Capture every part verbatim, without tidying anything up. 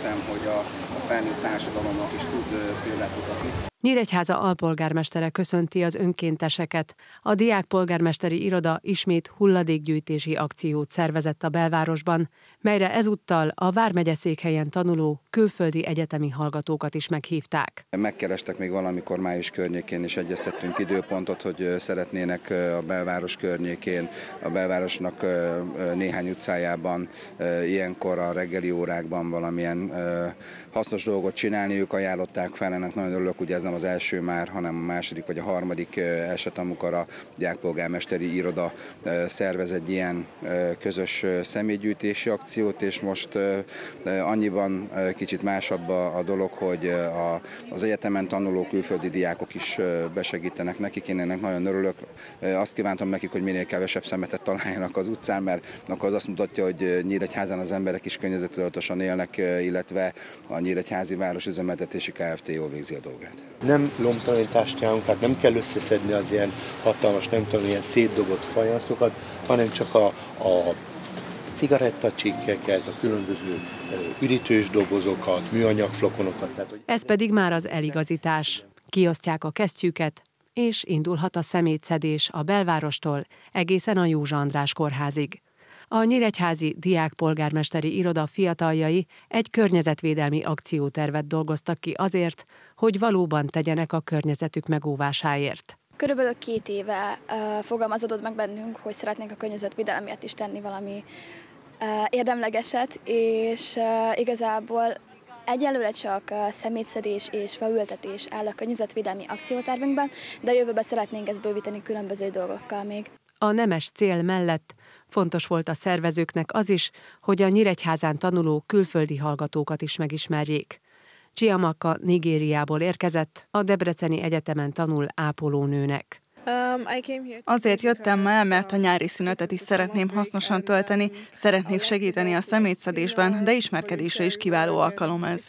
hiszem, hogy a, a felnőtt társadalomnak is tud példát mutatni. Nyíregyháza alpolgármestere köszönti az önkénteseket. A diákpolgármesteri iroda ismét hulladékgyűjtési akciót szervezett a belvárosban, melyre ezúttal a vármegyeszékhelyen tanuló külföldi egyetemi hallgatókat is meghívták. Megkerestek még valamikor május környékén, és egyeztettünk időpontot, hogy szeretnének a belváros környékén, a belvárosnak néhány utcájában, ilyenkor a reggeli órákban valamilyen hasznos dolgot csinálni. Ők ajánlották fel, ennek nagyon örülök, ugye ez nem az első már, hanem a második vagy a harmadik eset, amikor a diákpolgármesteri iroda szervez egy ilyen közös személygyűjtési akciót, és most annyiban kicsit másabb a dolog, hogy az egyetemen tanuló külföldi diákok is besegítenek nekik. Én ennek nagyon örülök. Azt kívántam nekik, hogy minél kevesebb szemetet találjanak az utcán, mert akkor az azt mutatja, hogy Nyíregyházán az emberek is környezettudatosan élnek, illetve a Nyíregyházi Városüzemeltetési Kft. Jól végzi a dolgát. Nem lombtalanítást csinálunk, tehát nem kell összeszedni az ilyen hatalmas, nem tudom, ilyen szétdobott fajanszokat, hanem csak a, a cigarettacsikkeket, a különböző üritős dobozokat, műanyag flokonokat. Tehát, hogy... Ez pedig már az eligazítás. Kiosztják a kesztyűket, és indulhat a szemétszedés a belvárostól egészen a Józsa András kórházig. A nyíregyházi diákpolgármesteri iroda fiataljai egy környezetvédelmi akciótervet dolgoztak ki azért, hogy valóban tegyenek a környezetük megóvásáért. Körülbelül két éve uh, fogalmazódott meg bennünk, hogy szeretnénk a környezetvédelemért is tenni valami uh, érdemlegeset, és uh, igazából egyelőre csak uh, szemétszedés és faültetés áll a környezetvédelmi akciótervünkben, de a jövőben szeretnénk ezt bővíteni különböző dolgokkal még. A nemes cél mellett fontos volt a szervezőknek az is, hogy a Nyíregyházán tanuló külföldi hallgatókat is megismerjék. Csiamaka Nigériából érkezett, a Debreceni Egyetemen tanul ápolónőnek. Azért jöttem el, mert a nyári szünetet is szeretném hasznosan tölteni, szeretnék segíteni a szemétszedésben, de ismerkedésre is kiváló alkalom ez.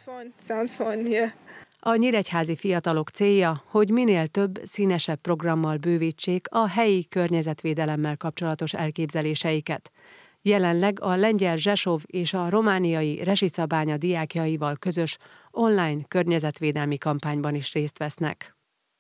A nyíregyházi fiatalok célja, hogy minél több színesebb programmal bővítsék a helyi környezetvédelemmel kapcsolatos elképzeléseiket. Jelenleg a lengyel Zsesov és a romániai Resicabánya diákjaival közös online környezetvédelmi kampányban is részt vesznek.